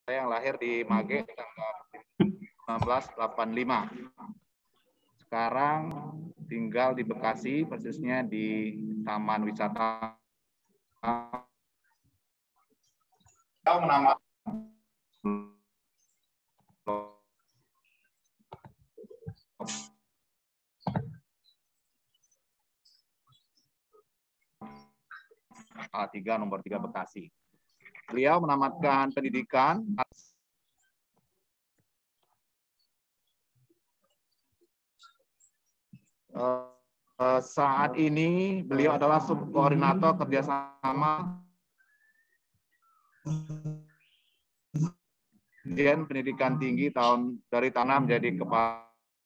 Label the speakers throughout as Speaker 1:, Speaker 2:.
Speaker 1: Saya yang lahir di Mage tanggal 1985. Sekarang tinggal di Bekasi, persisnya di Taman Wisata. Nama A3 nomor 3 Bekasi. Beliau menamatkan pendidikan saat ini beliau adalah subkoordinator kerjasama Dirjen Pendidikan Tinggi dari tanah menjadi kepala.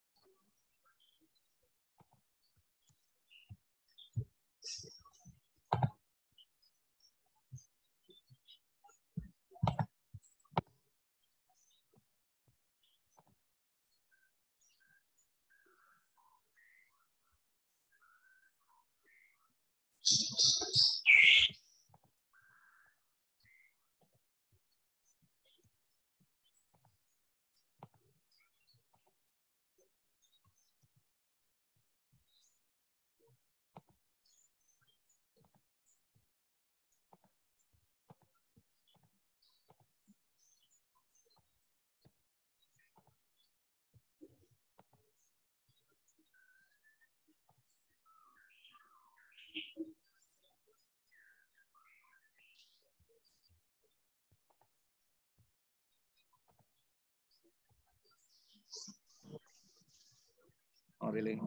Speaker 1: Oh, really?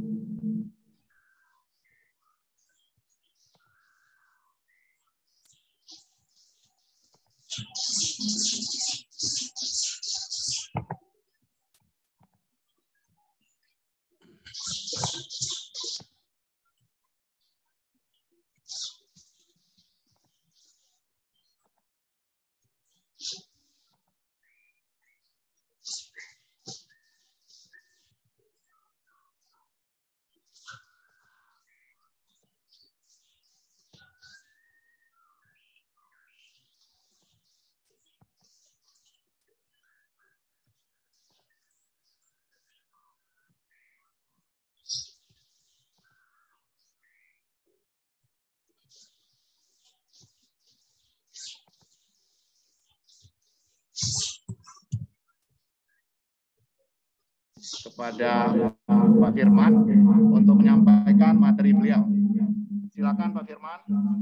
Speaker 1: Kepada Pak Firman untuk menyampaikan materi beliau. Silakan Pak Firman.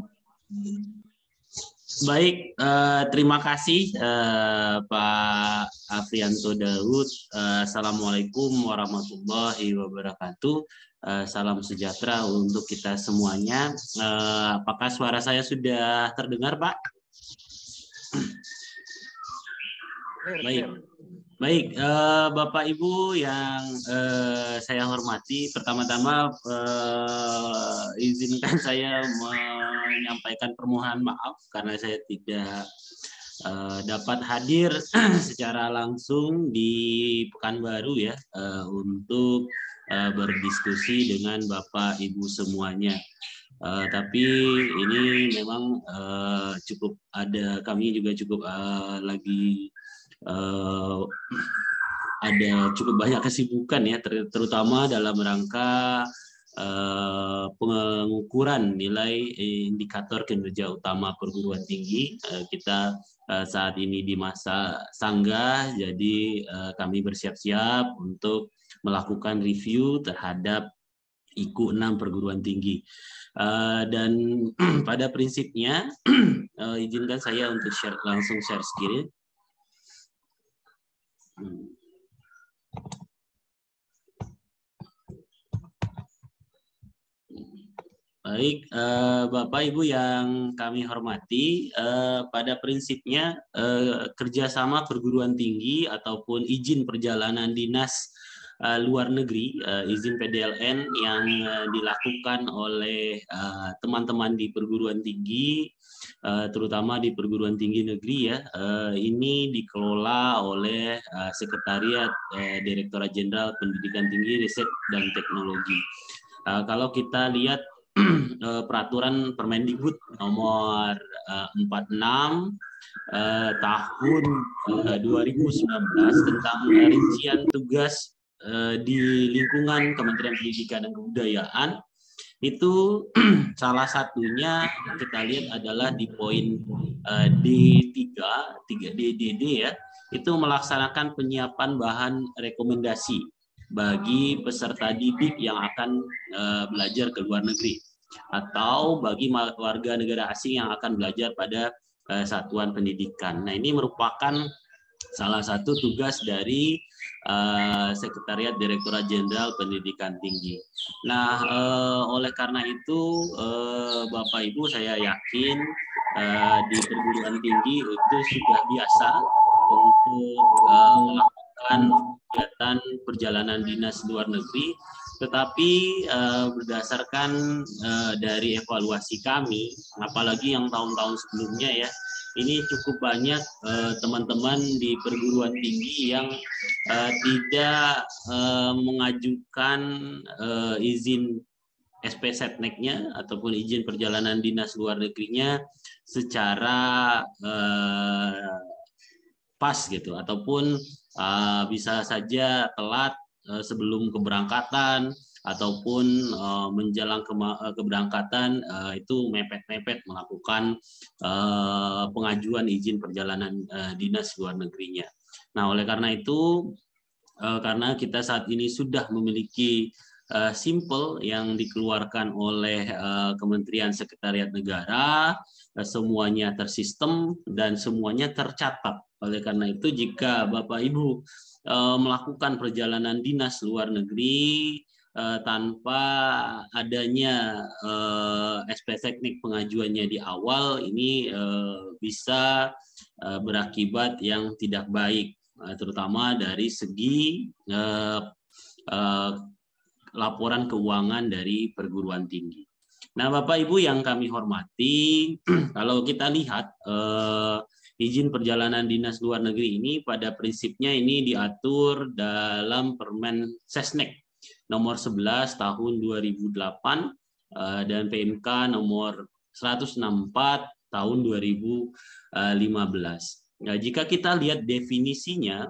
Speaker 2: Baik, terima kasih Pak Afrianto Daud. Assalamualaikum warahmatullahi wabarakatuh. Salam sejahtera untuk kita semuanya. Apakah suara saya sudah terdengar, Pak? Baik. Baik, Bapak Ibu yang saya hormati, pertama-tama izinkan saya menyampaikan permohonan maaf karena saya tidak dapat hadir secara langsung di Pekanbaru ya untuk berdiskusi dengan Bapak Ibu semuanya. Tapi ini memang cukup ada, kami juga cukup lagi ada cukup banyak kesibukan ya, terutama dalam rangka pengukuran nilai indikator kinerja utama perguruan tinggi. Kita saat ini di masa sanggah, jadi kami bersiap-siap untuk melakukan review terhadap IKU 6 perguruan tinggi. Dan pada prinsipnya izinkan saya untuk langsung share screen. Baik, Bapak Ibu yang kami hormati, pada prinsipnya kerjasama perguruan tinggi ataupun izin perjalanan dinas luar negeri, izin PDLN yang dilakukan oleh teman-teman di perguruan tinggi, terutama di perguruan tinggi negeri ya, ini dikelola oleh Sekretariat Direktorat Jenderal Pendidikan Tinggi, Riset dan Teknologi. Kalau kita lihat peraturan Permendikbud nomor 46 tahun 2019 tentang rincian tugas di lingkungan Kementerian Pendidikan dan Kebudayaan. Itu salah satunya kita lihat adalah di poin D3 DDD ya, itu melaksanakan penyiapan bahan rekomendasi bagi peserta didik yang akan belajar ke luar negeri atau bagi warga negara asing yang akan belajar pada satuan pendidikan. Nah, ini merupakan salah satu tugas dari Sekretariat Direktorat Jenderal Pendidikan Tinggi. Nah, oleh karena itu, Bapak Ibu, saya yakin di perguruan tinggi itu sudah biasa untuk melakukan kegiatan perjalanan dinas luar negeri, tetapi berdasarkan dari evaluasi kami, apalagi yang tahun-tahun sebelumnya ya, ini cukup banyak teman-teman di perguruan tinggi yang tidak mengajukan izin SP Setnek-nya ataupun izin perjalanan dinas luar negerinya secara pas gitu, ataupun bisa saja telat sebelum keberangkatan ataupun menjelang keberangkatan itu mepet-mepet melakukan pengajuan izin perjalanan dinas luar negerinya. Nah, oleh karena itu, karena kita saat ini sudah memiliki simpel yang dikeluarkan oleh Kementerian Sekretariat Negara, semuanya tersistem dan semuanya tercatat. Oleh karena itu, jika Bapak Ibu melakukan perjalanan dinas luar negeri tanpa adanya SP Teknik pengajuannya di awal, ini bisa berakibat yang tidak baik, terutama dari segi laporan keuangan dari perguruan tinggi. Nah, Bapak Ibu yang kami hormati, kalau kita lihat izin perjalanan dinas luar negeri ini pada prinsipnya ini diatur dalam Permen Sesnek nomor 11 tahun 2008 dan PMK nomor 164 tahun 2015. Nah, jika kita lihat definisinya,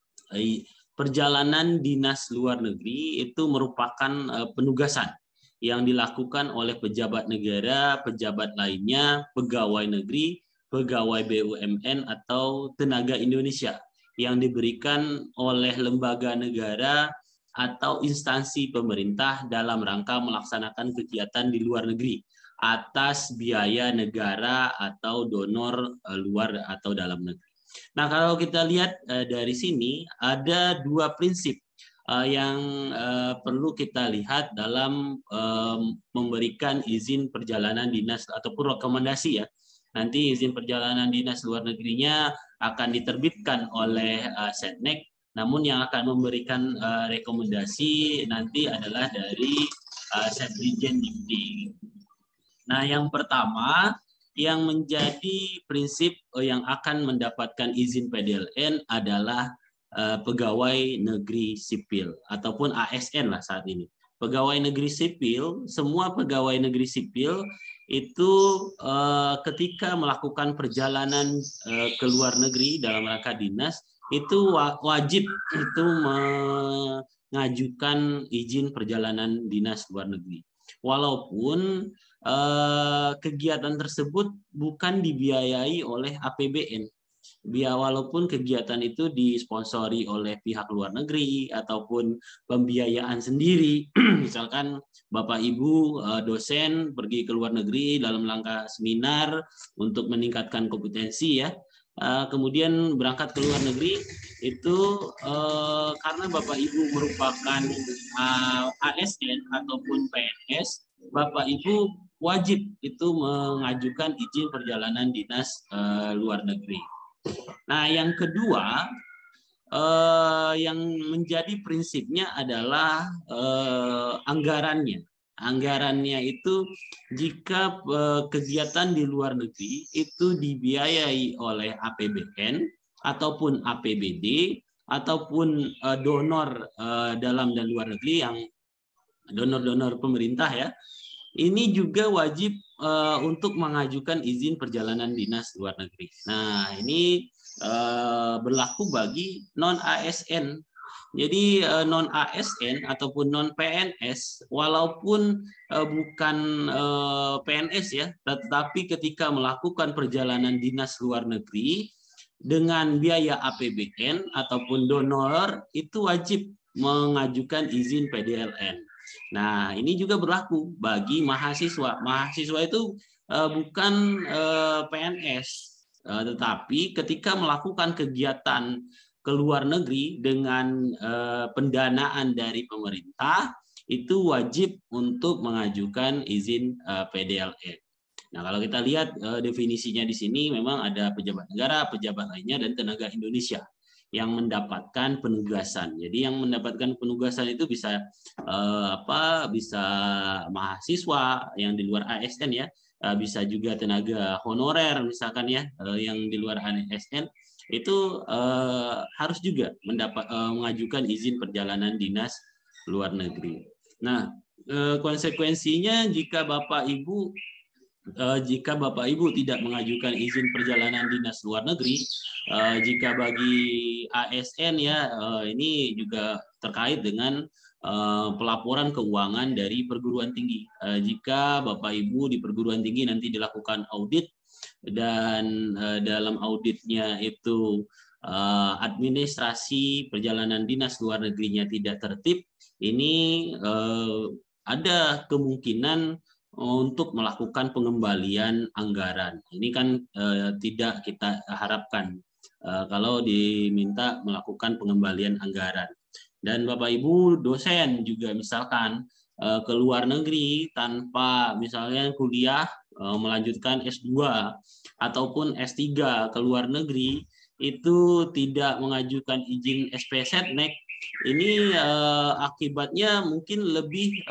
Speaker 2: perjalanan dinas luar negeri itu merupakan penugasan yang dilakukan oleh pejabat negara, pejabat lainnya, pegawai negeri, pegawai BUMN atau tenaga Indonesia yang diberikan oleh lembaga negara atau instansi pemerintah dalam rangka melaksanakan kegiatan di luar negeri atas biaya negara atau donor luar atau dalam negeri. Nah, kalau kita lihat dari sini ada dua prinsip yang perlu kita lihat dalam memberikan izin perjalanan dinas ataupun rekomendasi ya. Nanti izin perjalanan dinas luar negerinya akan diterbitkan oleh Setnek, namun yang akan memberikan rekomendasi nanti adalah dari Setdijen Dikti. Nah, yang pertama yang menjadi prinsip yang akan mendapatkan izin PDLN adalah pegawai negeri sipil ataupun ASN lah saat ini. Pegawai negeri sipil, semua pegawai negeri sipil itu ketika melakukan perjalanan ke luar negeri dalam rangka dinas itu wajib itu mengajukan izin perjalanan dinas luar negeri. Walaupun kegiatan tersebut bukan dibiayai oleh APBN. Walaupun kegiatan itu disponsori oleh pihak luar negeri ataupun pembiayaan sendiri, misalkan Bapak Ibu dosen pergi ke luar negeri dalam rangka seminar untuk meningkatkan kompetensi ya, kemudian berangkat ke luar negeri itu karena Bapak Ibu merupakan ASN ataupun PNS, Bapak Ibu wajib itu mengajukan izin perjalanan dinas luar negeri. Nah, yang kedua yang menjadi prinsipnya adalah anggarannya. Anggarannya itu jika kegiatan di luar negeri itu dibiayai oleh APBN ataupun APBD ataupun donor dalam dan luar negeri yang donor-donor pemerintah ya, ini juga wajib untuk mengajukan izin perjalanan dinas luar negeri. Nah, ini berlaku bagi non-ASN. Jadi non-ASN ataupun non-PNS, walaupun bukan PNS ya, tetapi ketika melakukan perjalanan dinas luar negeri dengan biaya APBN ataupun donor, itu wajib mengajukan izin PDLN. Nah, ini juga berlaku bagi mahasiswa. Mahasiswa itu bukan PNS, tetapi ketika melakukan kegiatan ke luar negeri dengan pendanaan dari pemerintah, itu wajib untuk mengajukan izin PDLN. Nah, kalau kita lihat definisinya di sini memang ada pejabat negara, pejabat lainnya, dan tenaga Indonesia yang mendapatkan penugasan. Jadi yang mendapatkan penugasan itu bisa bisa mahasiswa yang di luar ASN ya, bisa juga tenaga honorer misalkan ya, yang di luar ASN itu harus juga mengajukan izin perjalanan dinas luar negeri. Nah, konsekuensinya jika Bapak Ibu tidak mengajukan izin perjalanan dinas luar negeri, jika bagi ASN ya, ini juga terkait dengan pelaporan keuangan dari perguruan tinggi. Jika Bapak Ibu di perguruan tinggi nanti dilakukan audit dan dalam auditnya itu administrasi perjalanan dinas luar negerinya tidak tertib, ini ada kemungkinan untuk melakukan pengembalian anggaran. Ini kan tidak kita harapkan kalau diminta melakukan pengembalian anggaran. Dan Bapak Ibu dosen juga misalkan ke luar negeri tanpa misalnya kuliah melanjutkan S2 ataupun S3 ke luar negeri, itu tidak mengajukan izin SPZ-NEK, ini akibatnya mungkin lebih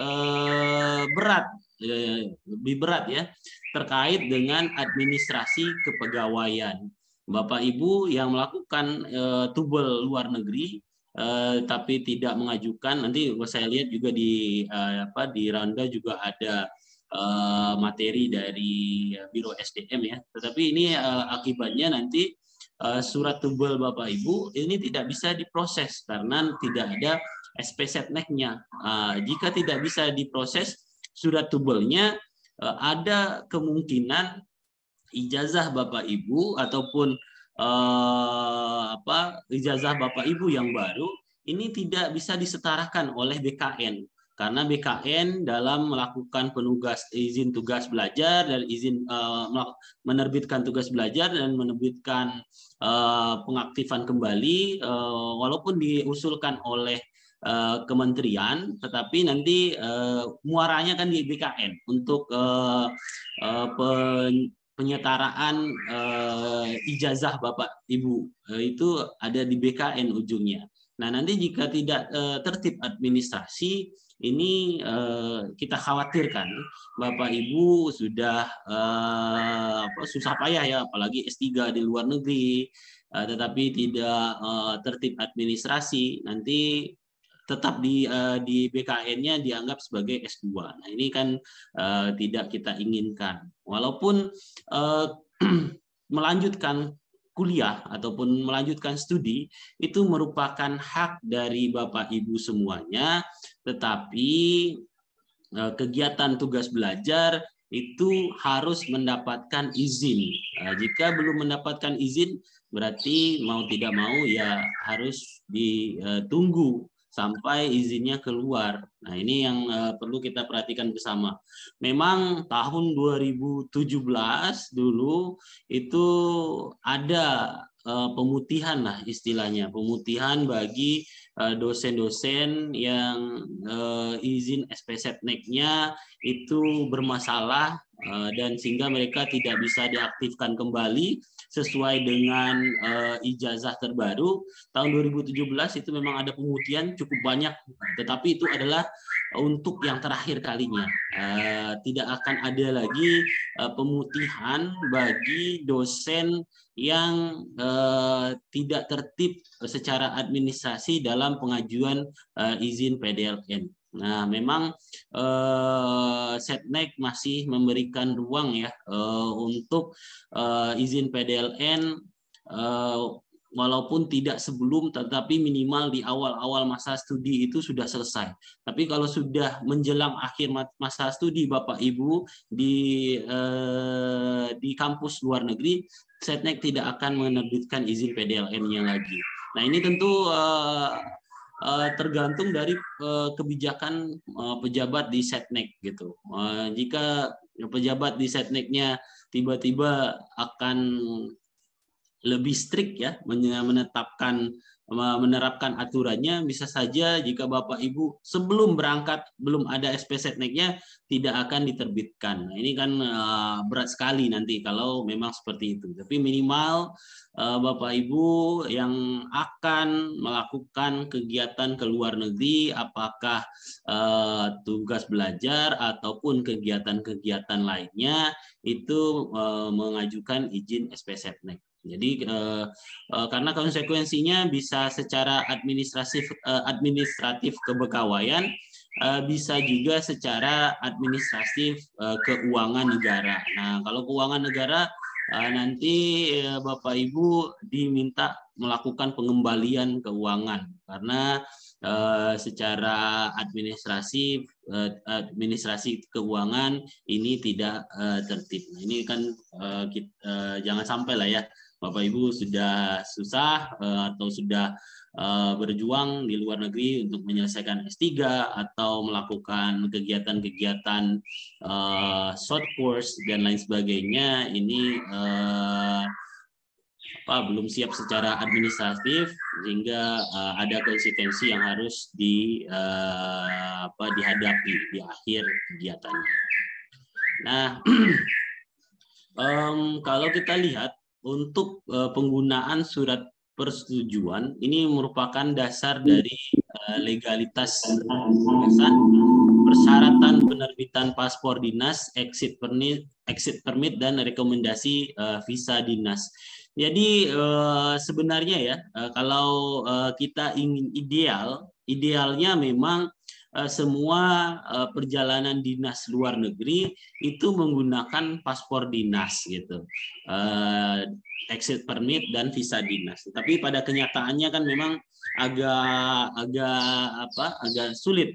Speaker 2: berat ya, terkait dengan administrasi kepegawaian. Bapak Ibu yang melakukan tubel luar negeri tapi tidak mengajukan, nanti saya lihat juga di Randa juga ada materi dari Biro SDM ya, tetapi ini akibatnya nanti surat tubel Bapak Ibu ini tidak bisa diproses karena tidak ada SPZ-NEK-nya. Jika tidak bisa diproses surat tubelnya, ada kemungkinan ijazah Bapak Ibu ataupun ijazah Bapak Ibu yang baru ini tidak bisa disetarakan oleh BKN. Karena BKN dalam melakukan izin tugas belajar dan izin menerbitkan tugas belajar dan menerbitkan pengaktifan kembali, walaupun diusulkan oleh kementerian, tetapi nanti muaranya kan di BKN untuk penyetaraan ijazah Bapak Ibu itu ada di BKN ujungnya. Nah, nanti jika tidak tertib administrasi, ini kita khawatirkan Bapak Ibu sudah susah payah ya, apalagi S3 di luar negeri, tetapi tidak tertib administrasi, nanti tetap di BKN-nya dianggap sebagai S2. Nah, ini kan tidak kita inginkan. Walaupun melanjutkan kuliah ataupun melanjutkan studi itu merupakan hak dari Bapak Ibu semuanya, tetapi kegiatan tugas belajar itu harus mendapatkan izin. Jika belum mendapatkan izin, berarti mau tidak mau ya harus ditunggu sampai izinnya keluar. Nah, ini yang perlu kita perhatikan bersama. Memang tahun 2017 dulu itu ada pemutihan lah istilahnya, pemutihan bagi dosen-dosen yang izin SPZ-NEK-nya itu bermasalah dan sehingga mereka tidak bisa diaktifkan kembali sesuai dengan ijazah terbaru. Tahun 2017 itu memang ada pemutihan cukup banyak, tetapi itu adalah untuk yang terakhir kalinya. Tidak akan ada lagi pemutihan bagi dosen yang tidak tertib secara administrasi dalam pengajuan izin PDLN. Nah, memang Setnek masih memberikan ruang ya untuk izin PDLN walaupun tidak sebelum, tetapi minimal di awal-awal masa studi itu sudah selesai. Tapi kalau sudah menjelang akhir masa studi Bapak Ibu di kampus luar negeri, Setnek tidak akan menerbitkan izin PDLN-nya lagi. Nah, ini tentu tergantung dari kebijakan pejabat di Setnek gitu. Jika pejabat di Setneknya tiba-tiba akan lebih strict ya menerapkan aturannya, bisa saja jika Bapak Ibu sebelum berangkat belum ada SP Setneknya tidak akan diterbitkan. Nah, ini kan berat sekali nanti kalau memang seperti itu. Tapi minimal Bapak Ibu yang akan melakukan kegiatan ke luar negeri, apakah tugas belajar ataupun kegiatan-kegiatan lainnya, itu mengajukan izin SP Setnek. Jadi karena konsekuensinya bisa secara administratif kepegawaian, bisa juga secara administratif keuangan negara. Nah, kalau keuangan negara nanti Bapak Ibu diminta melakukan pengembalian keuangan karena secara administrasi keuangan ini tidak tertib. Nah, ini kan jangan sampai lah ya Bapak Ibu sudah susah atau sudah berjuang di luar negeri untuk menyelesaikan S3 atau melakukan kegiatan-kegiatan short course dan lain sebagainya, ini belum siap secara administratif sehingga ada konsekuensi yang harus dihadapi di akhir kegiatannya. Nah, kalau kita lihat untuk penggunaan surat persetujuan, ini merupakan dasar dari legalitas persyaratan penerbitan paspor dinas, exit permit dan rekomendasi visa dinas. Jadi sebenarnya ya kalau kita ingin idealnya memang semua perjalanan dinas luar negeri itu menggunakan paspor dinas gitu, exit permit dan visa dinas. Tapi pada kenyataannya kan memang agak sulit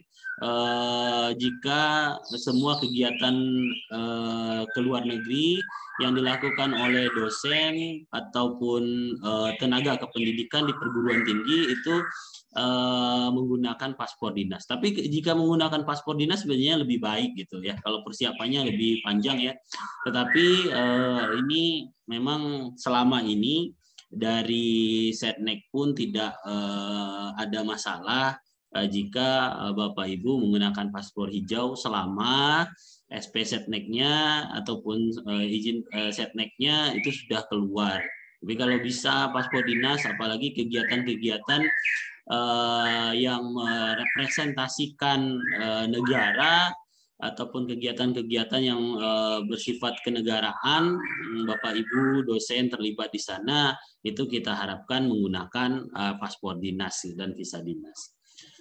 Speaker 2: jika semua kegiatan ke luar negeri yang dilakukan oleh dosen ataupun tenaga kependidikan di perguruan tinggi itu menggunakan paspor dinas. Tapi jika menggunakan paspor dinas sebenarnya lebih baik gitu ya, kalau persiapannya lebih panjang ya. Tetapi ini memang selama ini dari Setnek pun tidak ada masalah jika Bapak Ibu menggunakan paspor hijau selama SP Setneknya ataupun izin Setneknya itu sudah keluar. Tapi kalau bisa paspor dinas, apalagi kegiatan-kegiatan yang merepresentasikan negara ataupun kegiatan-kegiatan yang bersifat kenegaraan, Bapak Ibu dosen terlibat di sana, itu kita harapkan menggunakan paspor dinas dan visa dinas.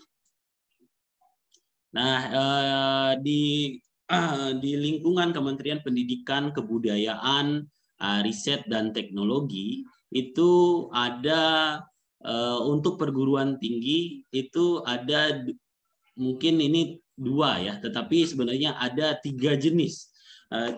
Speaker 2: Nah, di lingkungan Kementerian Pendidikan, Kebudayaan, Riset dan Teknologi itu ada untuk perguruan tinggi itu ada mungkin ini 2 ya, tetapi sebenarnya ada 3 jenis. 3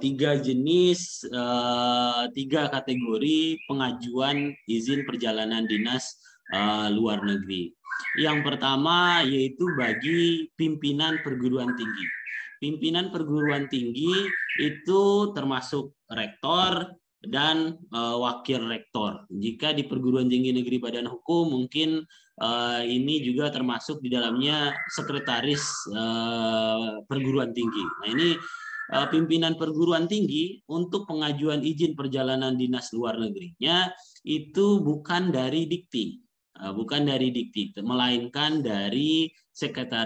Speaker 2: kategori pengajuan izin perjalanan dinas luar negeri. Yang pertama yaitu bagi pimpinan perguruan tinggi. Pimpinan perguruan tinggi itu termasuk rektor dan wakil rektor. Jika di perguruan tinggi negeri Badan Hukum mungkin ini juga termasuk di dalamnya sekretaris perguruan tinggi. Nah, ini pimpinan perguruan tinggi untuk pengajuan izin perjalanan dinas luar negerinya itu bukan dari Dikti. Melainkan dari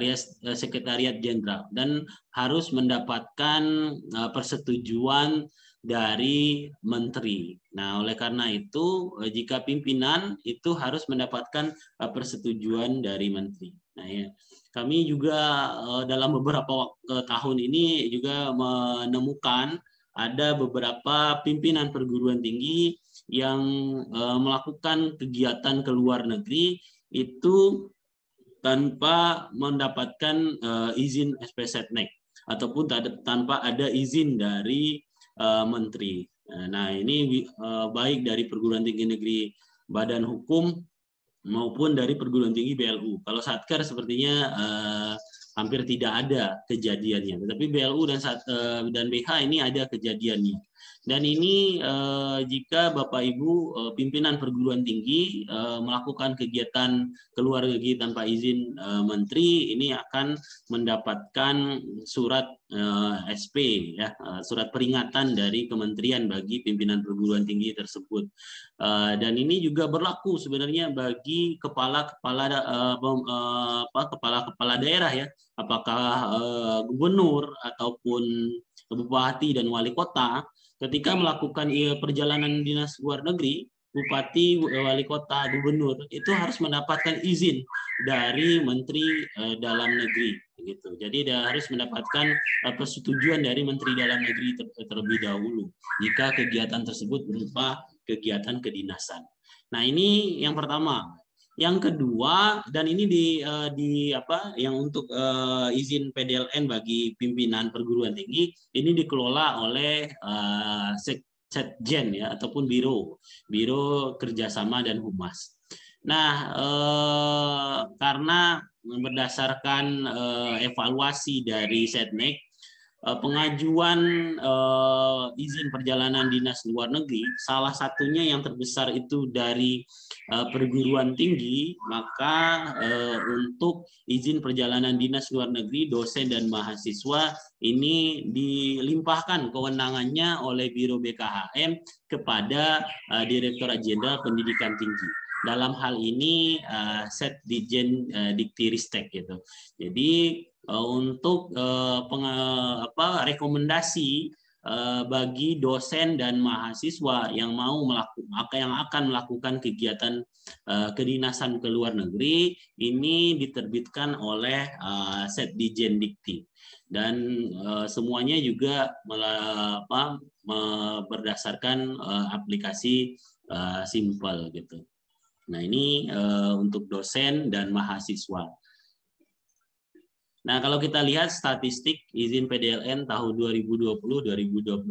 Speaker 2: Sekretariat Jenderal dan harus mendapatkan persetujuan dari menteri. Nah, oleh karena itu jika pimpinan itu harus mendapatkan persetujuan dari menteri. Nah, ya. Kami juga dalam beberapa tahun ini juga menemukan ada beberapa pimpinan perguruan tinggi yang melakukan kegiatan ke luar negeri itu tanpa mendapatkan izin SP-Setnek ataupun tanpa ada izin dari menteri. Nah, ini baik dari perguruan tinggi negeri Badan Hukum maupun dari perguruan tinggi BLU. Kalau Satker sepertinya hampir tidak ada kejadiannya, tetapi BLU dan BH ini ada kejadiannya. Dan ini jika Bapak Ibu pimpinan perguruan tinggi melakukan kegiatan keluar negeri tanpa izin menteri, ini akan mendapatkan surat SP, ya, surat peringatan dari kementerian bagi pimpinan perguruan tinggi tersebut. Dan ini juga berlaku sebenarnya bagi kepala-kepala daerah, ya, apakah gubernur ataupun bupati dan wali kota. Ketika melakukan perjalanan dinas luar negeri, bupati, wali kota, gubernur itu harus mendapatkan izin dari menteri dalam negeri, gitu. Jadi dia harus mendapatkan persetujuan dari menteri dalam negeri terlebih dahulu jika kegiatan tersebut berupa kegiatan kedinasan. Nah, ini yang pertama. Yang kedua, dan ini yang untuk izin PDLN bagi pimpinan perguruan tinggi ini dikelola oleh Setjen, ya, ataupun Biro Kerjasama dan Humas. Nah, karena berdasarkan evaluasi dari Setnek, pengajuan izin perjalanan dinas luar negeri, salah satunya yang terbesar itu dari perguruan tinggi, maka untuk izin perjalanan dinas luar negeri dosen dan mahasiswa ini dilimpahkan kewenangannya oleh Biro BKHM kepada Direktorat Jenderal Pendidikan Tinggi. Dalam hal ini Setdijen Diktiristek, gitu. Jadi untuk rekomendasi bagi dosen dan mahasiswa yang akan melakukan kegiatan kedinasan ke luar negeri, ini diterbitkan oleh Setdijen Dikti, dan semuanya juga berdasarkan aplikasi simple, gitu. Nah, ini untuk dosen dan mahasiswa. Nah, kalau kita lihat statistik izin PDLN tahun 2020-2021,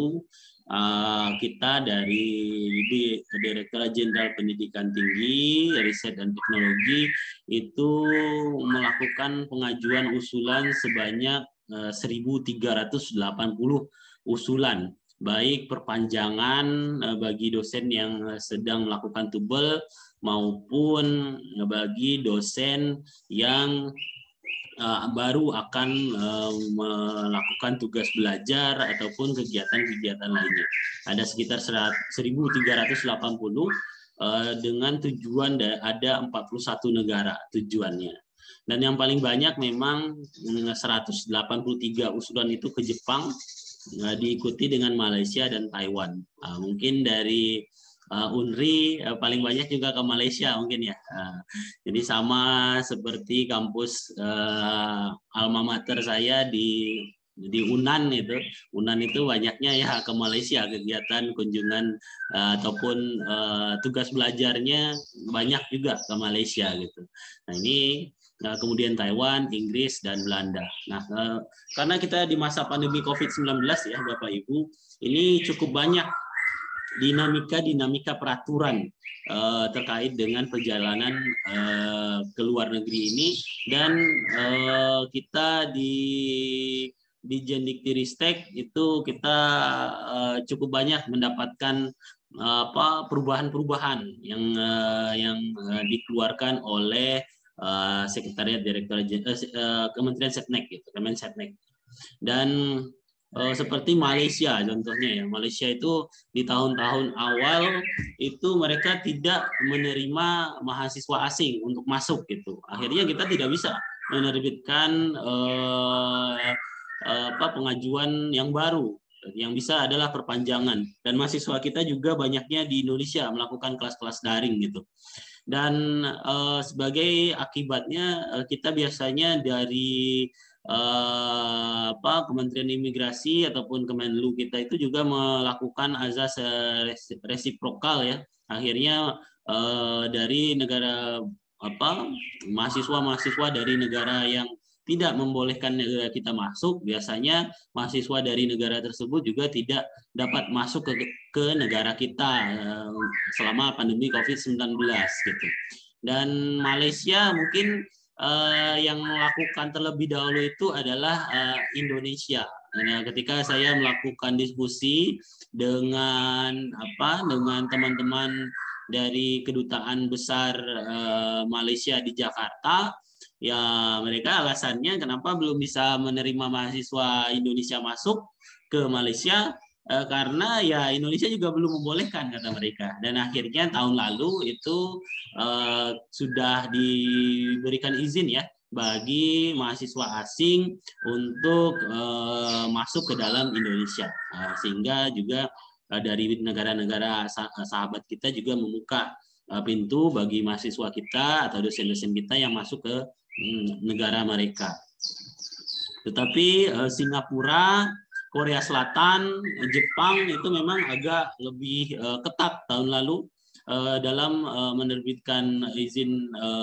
Speaker 2: kita dari Direktorat Jenderal Pendidikan Tinggi, Riset dan Teknologi itu melakukan pengajuan usulan sebanyak 1.380 usulan, baik perpanjangan bagi dosen yang sedang melakukan tubel maupun bagi dosen yang baru akan melakukan tugas belajar ataupun kegiatan-kegiatan lainnya. Ada sekitar 1.380 dengan tujuan ada 41 negara tujuannya. Dan yang paling banyak memang 183 usulan itu ke Jepang, diikuti dengan Malaysia dan Taiwan. Mungkin dari UNRI paling banyak juga ke Malaysia mungkin, ya. Jadi sama seperti kampus alma mater saya di UNAN itu. UNAN itu banyaknya ya ke Malaysia, kegiatan kunjungan ataupun tugas belajarnya banyak juga ke Malaysia, gitu. Nah, ini kemudian Taiwan, Inggris, dan Belanda. Nah, karena kita di masa pandemi COVID-19, ya Bapak Ibu, ini cukup banyak dinamika peraturan terkait dengan perjalanan ke luar negeri ini, dan kita di Jendiktiristek itu kita cukup banyak mendapatkan perubahan-perubahan yang dikeluarkan oleh Sekretariat Direktorat Kementerian Setnek, gitu, Kemensetnek. Dan seperti Malaysia contohnya, ya. Malaysia itu di tahun-tahun awal itu mereka tidak menerima mahasiswa asing untuk masuk, gitu. Akhirnya kita tidak bisa menerbitkan pengajuan yang baru Yang bisa adalah perpanjangan. Dan mahasiswa kita juga banyaknya di Indonesia melakukan kelas-kelas daring gitu. Dan sebagai akibatnya kita biasanya dari Kementerian Imigrasi ataupun Kemenlu kita itu juga melakukan azas resiprokal ya. Akhirnya dari negara mahasiswa dari negara yang tidak membolehkan negara kita masuk, biasanya mahasiswa dari negara tersebut juga tidak dapat masuk ke negara kita selama pandemi COVID-19 gitu. Dan Malaysia mungkin yang melakukan terlebih dahulu itu adalah Indonesia. Nah, ketika saya melakukan diskusi dengan teman-teman dari Kedutaan Besar Malaysia di Jakarta, ya mereka alasannya kenapa belum bisa menerima mahasiswa Indonesia masuk ke Malaysia, karena ya Indonesia juga belum membolehkan kata mereka. Dan akhirnya tahun lalu itu sudah diberikan izin ya bagi mahasiswa asing untuk masuk ke dalam Indonesia, sehingga juga dari negara-negara sahabat kita juga membuka pintu bagi mahasiswa kita atau dosen-dosen kita yang masuk ke negara mereka. Tetapi Singapura, Korea Selatan, Jepang itu memang agak lebih ketat tahun lalu dalam menerbitkan izin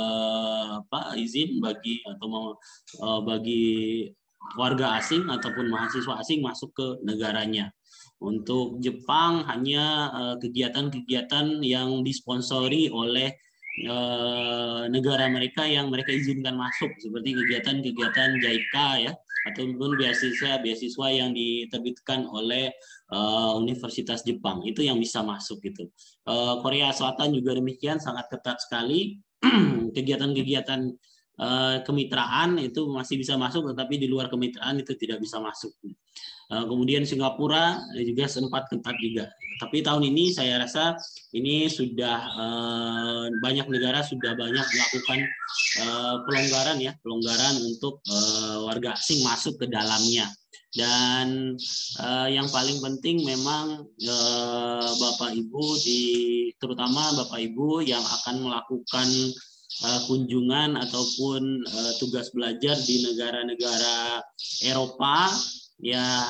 Speaker 2: bagi warga asing ataupun mahasiswa asing masuk ke negaranya. Untuk Jepang hanya kegiatan-kegiatan yang disponsori oleh negara mereka yang mereka izinkan masuk, seperti kegiatan-kegiatan JICA ya, ataupun beasiswa yang diterbitkan oleh Universitas Jepang, itu yang bisa masuk gitu. Korea Selatan juga demikian, sangat ketat sekali. Kegiatan-kegiatan kemitraan itu masih bisa masuk, tetapi di luar kemitraan itu tidak bisa masuk. Kemudian Singapura juga sempat ketat juga. Tapi tahun ini saya rasa ini sudah banyak negara sudah banyak melakukan pelonggaran untuk warga asing masuk ke dalamnya. Dan yang paling penting memang Bapak Ibu terutama Bapak Ibu yang akan melakukan kunjungan ataupun tugas belajar di negara-negara Eropa ya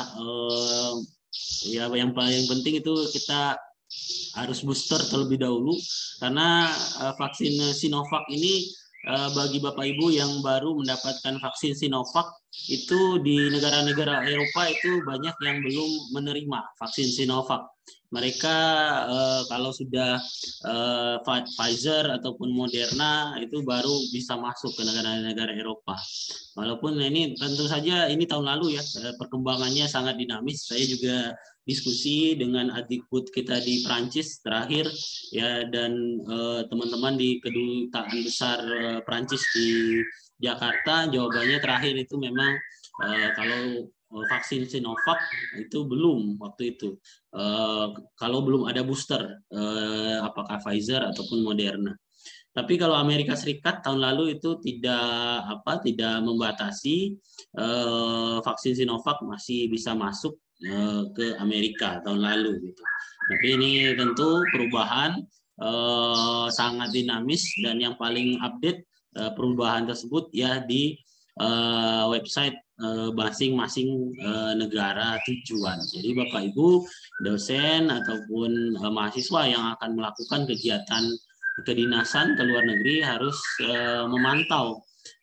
Speaker 2: yang paling penting itu kita harus booster terlebih dahulu, karena vaksin Sinovac ini bagi Bapak Ibu yang baru mendapatkan vaksin Sinovac itu di negara-negara Eropa itu banyak yang belum menerima vaksin Sinovac. Mereka kalau sudah Pfizer ataupun Moderna itu baru bisa masuk ke negara-negara Eropa. Walaupun ini tentu saja ini tahun lalu ya, perkembangannya sangat dinamis. Saya juga diskusi dengan adikbud kita di Prancis terakhir ya, dan teman-teman di Kedutaan Besar Prancis di Jakarta, jawabannya terakhir itu memang kalau vaksin Sinovac itu belum waktu itu, kalau belum ada booster, apakah Pfizer ataupun Moderna. Tapi kalau Amerika Serikat tahun lalu itu tidak membatasi, vaksin Sinovac masih bisa masuk ke Amerika tahun lalu gitu. Tapi ini tentu perubahan sangat dinamis, dan yang paling update perubahan tersebut ya di website masing-masing negara tujuan. Jadi Bapak Ibu dosen ataupun mahasiswa yang akan melakukan kegiatan kedinasan ke luar negeri harus memantau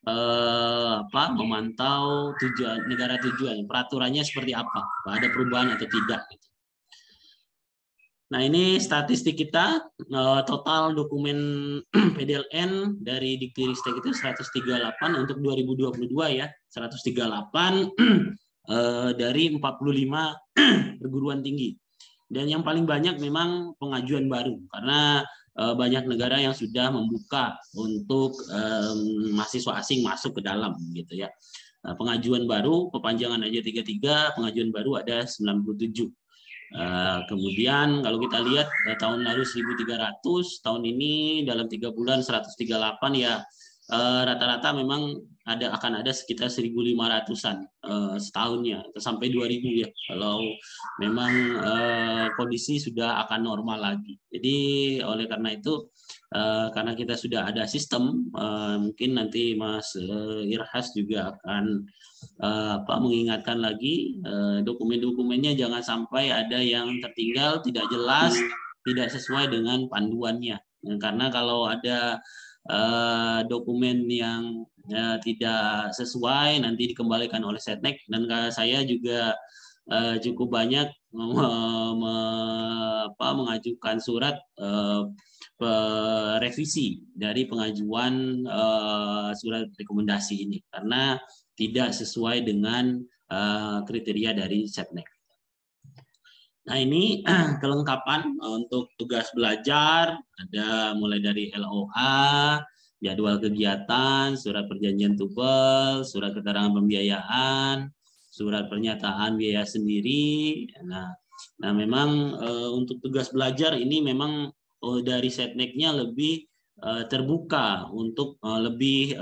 Speaker 2: negara tujuan, peraturannya seperti apa, ada perubahan atau tidak. Nah, ini statistik kita, total dokumen PDLN dari Diktiristek itu 138 untuk 2022 ya, 138 dari 45 perguruan tinggi. Dan yang paling banyak memang pengajuan baru, karena banyak negara yang sudah membuka untuk mahasiswa asing masuk ke dalam gitu ya. Pengajuan baru, perpanjangan aja 33, pengajuan baru ada 97. Kemudian kalau kita lihat tahun lalu 1.300, tahun ini dalam 3 bulan 138 ya, rata-rata memang akan ada sekitar 1.500-an setahunnya, atau sampai 2.000 ya, kalau memang kondisi sudah akan normal lagi. Jadi oleh karena itu, karena kita sudah ada sistem, mungkin nanti Mas Irhas juga akan mengingatkan lagi dokumen-dokumennya jangan sampai ada yang tertinggal, tidak jelas, tidak sesuai dengan panduannya. Karena kalau ada dokumen yang tidak sesuai nanti dikembalikan oleh Setnek, dan saya juga cukup banyak mengajukan surat revisi dari pengajuan surat rekomendasi ini karena tidak sesuai dengan kriteria dari Setnek. Nah, ini kelengkapan untuk tugas belajar, ada mulai dari LOA, jadwal kegiatan, surat perjanjian tubel, surat keterangan pembiayaan, surat pernyataan biaya sendiri. Nah memang untuk tugas belajar ini memang dari Setnek-nya lebih terbuka untuk lebih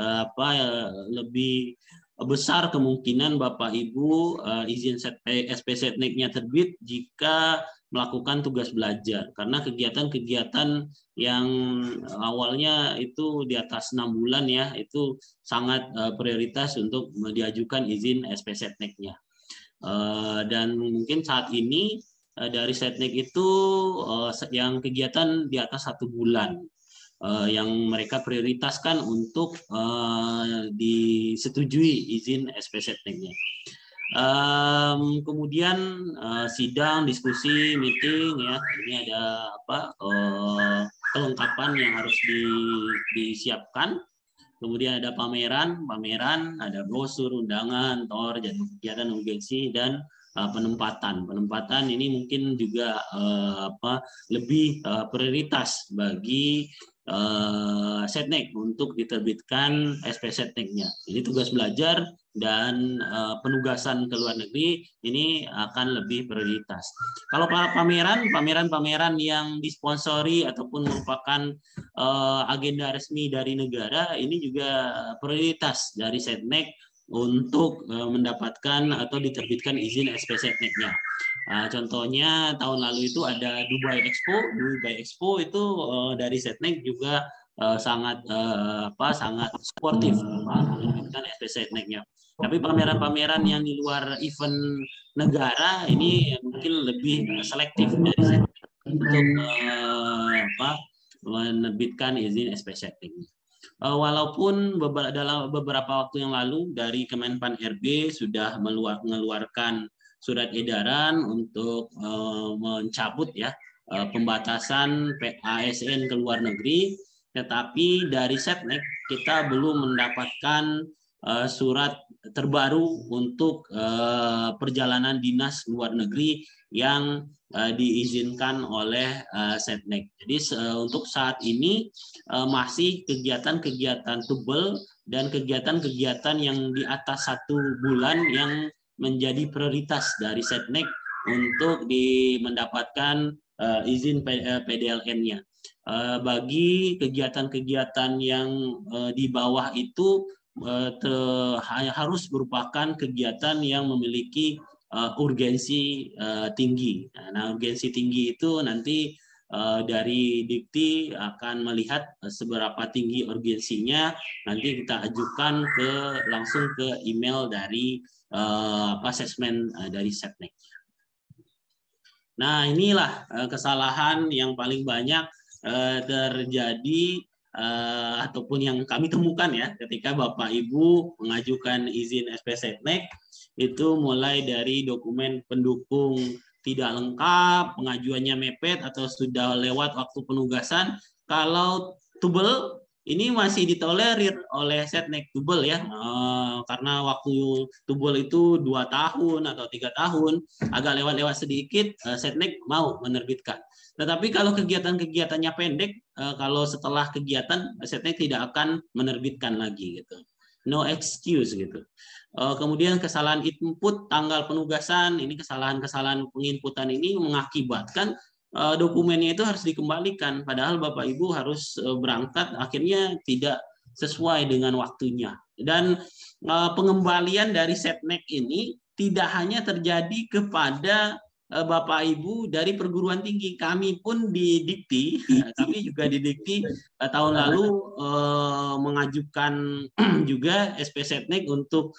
Speaker 2: besar kemungkinan Bapak Ibu izin SP Setnek-nya terbit jika melakukan tugas belajar, karena kegiatan-kegiatan yang awalnya itu di atas 6 bulan ya, itu sangat prioritas untuk diajukan izin SP Setnek-nya. Dan mungkin saat ini dari Setnek itu yang kegiatan di atas 1 bulan yang mereka prioritaskan untuk disetujui izin SP Setnek-nya. Kemudian sidang, diskusi, meeting ya, ini ada kelengkapan yang harus disiapkan. Kemudian ada pameran, ada brosur, undangan, jadwal kegiatan, urgensi, dan penempatan. Penempatan ini mungkin juga lebih prioritas bagi Setnek untuk diterbitkan SP Setnek-nya. Ini tugas belajar dan penugasan ke luar negeri ini akan lebih prioritas. Kalau para pameran yang disponsori ataupun merupakan agenda resmi dari negara, ini juga prioritas dari Setnek untuk mendapatkan atau diterbitkan izin SP Setnek-nya. Contohnya tahun lalu itu ada Dubai Expo itu dari Setnek juga sangat sportif menerbitkan SP Setnek-nya. Tapi pameran-pameran yang di luar event negara ini mungkin lebih selektif dari Setnek untuk menerbitkan izin SP Setnek. Walaupun dalam beberapa waktu yang lalu dari Kemenpan RB sudah mengeluarkan surat edaran untuk mencabut ya pembatasan ASN ke luar negeri, tetapi dari Setnek kita belum mendapatkan surat terbaru untuk perjalanan dinas luar negeri yang diizinkan oleh Setnek. Jadi untuk saat ini masih kegiatan-kegiatan tubel dan kegiatan-kegiatan yang di atas 1 bulan yang menjadi prioritas dari Setnek untuk mendapatkan izin PDLN-nya. Bagi kegiatan-kegiatan yang di bawah itu harus merupakan kegiatan yang memiliki urgensi tinggi. Nah, urgensi tinggi itu nanti dari Dikti akan melihat seberapa tinggi urgensinya, nanti kita ajukan langsung ke email dari asesmen dari Setnek. Nah, inilah kesalahan yang paling banyak terjadi ataupun yang kami temukan ya ketika Bapak Ibu mengajukan izin SP Setnek, itu mulai dari dokumen pendukung tidak lengkap, pengajuannya mepet atau sudah lewat waktu penugasan. Kalau tubel ini masih ditolerir oleh Setnek tubel ya, karena waktu tubel itu 2 tahun atau 3 tahun, agak lewat-lewat sedikit, Setnek mau menerbitkan. Tetapi kalau kegiatan-kegiatannya pendek, kalau setelah kegiatan Setnek tidak akan menerbitkan lagi gitu. No excuse gitu. Kemudian kesalahan input tanggal penugasan, ini kesalahan-kesalahan penginputan ini mengakibatkan dokumennya itu harus dikembalikan. Padahal Bapak Ibu harus berangkat, akhirnya tidak sesuai dengan waktunya. Dan pengembalian dari Setnek ini tidak hanya terjadi kepada Bapak Ibu dari perguruan tinggi, kami pun di Dikti, kami juga di Dikti tahun lalu mengajukan juga SP Setnek untuk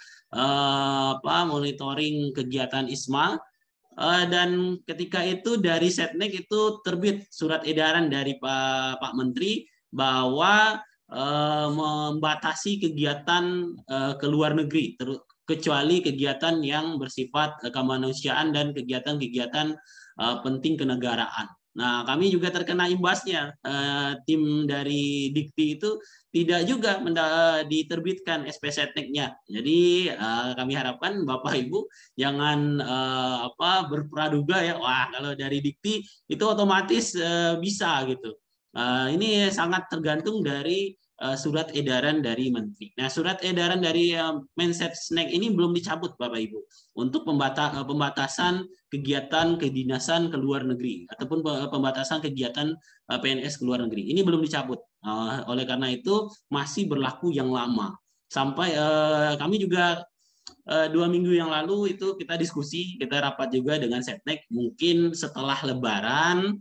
Speaker 2: monitoring kegiatan ISMA, dan ketika itu dari Setnek itu terbit surat edaran dari Pak Menteri bahwa membatasi kegiatan ke luar negeri, kecuali kegiatan yang bersifat kemanusiaan dan kegiatan-kegiatan penting kenegaraan. Nah, kami juga terkena imbasnya. Tim dari Dikti itu tidak juga diterbitkan SP Setnek-nya. Jadi kami harapkan Bapak Ibu jangan berpraduga ya, wah kalau dari Dikti itu otomatis bisa gitu. Ini sangat tergantung dari surat edaran dari Menteri. Nah, surat edaran dari Mensesnek ini belum dicabut, Bapak Ibu, untuk pembatasan kegiatan kedinasan ke luar negeri ataupun pembatasan kegiatan PNS ke luar negeri. Ini belum dicabut. Oleh karena itu masih berlaku yang lama. Sampai kami juga 2 minggu yang lalu itu kita diskusi, kita rapat juga dengan Setnek, mungkin setelah Lebaran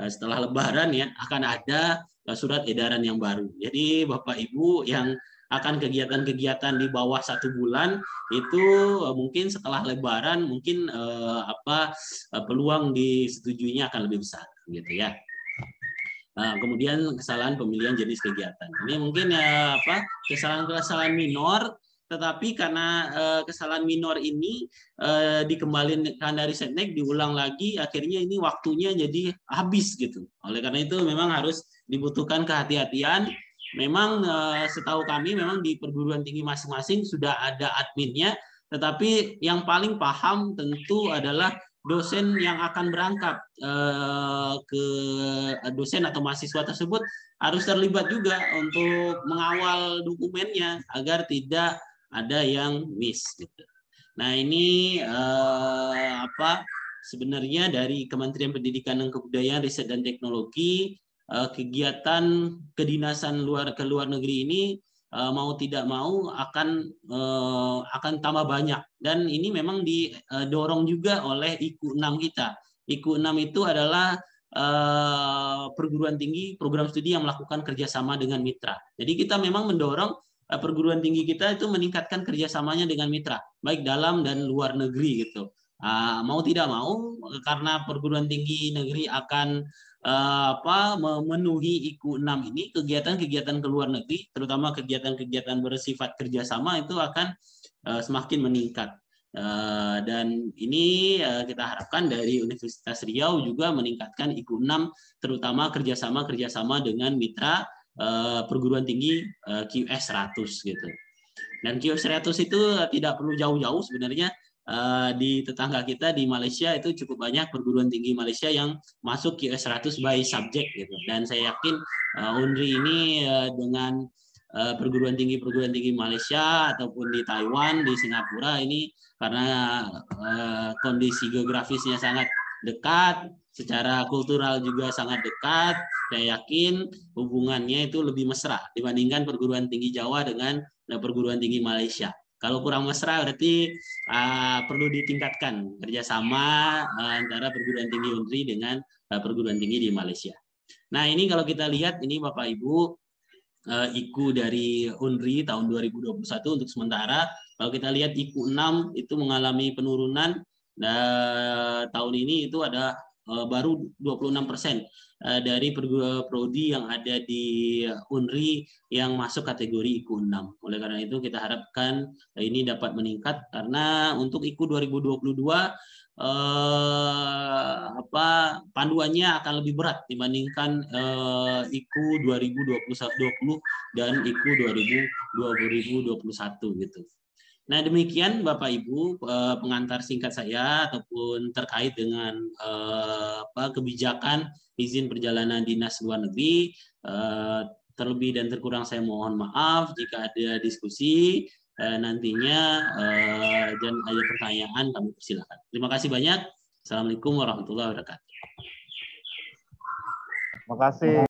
Speaker 2: ya akan ada surat edaran yang baru. Jadi Bapak Ibu yang akan kegiatan-kegiatan di bawah 1 bulan itu mungkin setelah Lebaran mungkin peluang disetujuinya akan lebih besar gitu ya. Kemudian kesalahan pemilihan jenis kegiatan. Ini mungkin kesalahan-kesalahan minor, tetapi karena kesalahan minor ini dikembalikan dari Setnek, diulang lagi, akhirnya ini waktunya jadi habis gitu. Oleh karena itu memang harus dibutuhkan kehati-hatian. Memang setahu kami memang di perguruan tinggi masing-masing sudah ada adminnya, tetapi yang paling paham tentu adalah dosen yang akan berangkat ke dosen atau mahasiswa tersebut harus terlibat juga untuk mengawal dokumennya agar tidak ada yang miss gitu. Nah, ini sebenarnya dari Kementerian Pendidikan dan Kebudayaan, Riset dan Teknologi, kegiatan kedinasan ke luar negeri ini mau tidak mau akan tambah banyak, dan ini memang didorong juga oleh IKU 6 kita. IKU 6 itu adalah perguruan tinggi program studi yang melakukan kerjasama dengan mitra. Jadi kita memang mendorong perguruan tinggi kita itu meningkatkan kerjasamanya dengan mitra, baik dalam dan luar negeri gitu. Mau tidak mau, karena perguruan tinggi negeri akan memenuhi IKU 6 ini, kegiatan-kegiatan ke luar negeri, terutama kegiatan-kegiatan bersifat kerjasama itu akan semakin meningkat. Dan ini kita harapkan dari Universitas Riau juga meningkatkan IKU 6, terutama kerjasama dengan mitra perguruan tinggi QS 100 gitu. Dan QS 100 itu tidak perlu jauh-jauh sebenarnya. Di tetangga kita di Malaysia itu cukup banyak perguruan tinggi Malaysia yang masuk QS 100 by subject gitu. Dan saya yakin UNRI ini dengan perguruan tinggi Malaysia ataupun di Taiwan, di Singapura ini, karena kondisi geografisnya sangat dekat, secara kultural juga sangat dekat, saya yakin hubungannya itu lebih mesra dibandingkan perguruan tinggi Jawa dengan perguruan tinggi Malaysia. Kalau kurang mesra berarti perlu ditingkatkan kerjasama antara perguruan tinggi UNRI dengan perguruan tinggi di Malaysia. Nah, ini kalau kita lihat ini Bapak Ibu, IKU dari UNRI tahun 2021 untuk sementara. Kalau kita lihat IKU 6 itu mengalami penurunan. Tahun ini itu ada baru 26% dari prodi yang ada di UNRI yang masuk kategori IKU 6. Oleh karena itu kita harapkan ini dapat meningkat, karena untuk IKU 2022 panduannya akan lebih berat dibandingkan IKU 2020 dan IKU 2021 gitu. Nah, demikian Bapak Ibu pengantar singkat saya ataupun terkait dengan kebijakan izin perjalanan dinas luar negeri. Terlebih dan terkurang saya mohon maaf. Jika ada diskusi nantinya dan ada pertanyaan, kami persilakan. Terima kasih banyak. Assalamualaikum warahmatullahi wabarakatuh.
Speaker 1: Terima kasih.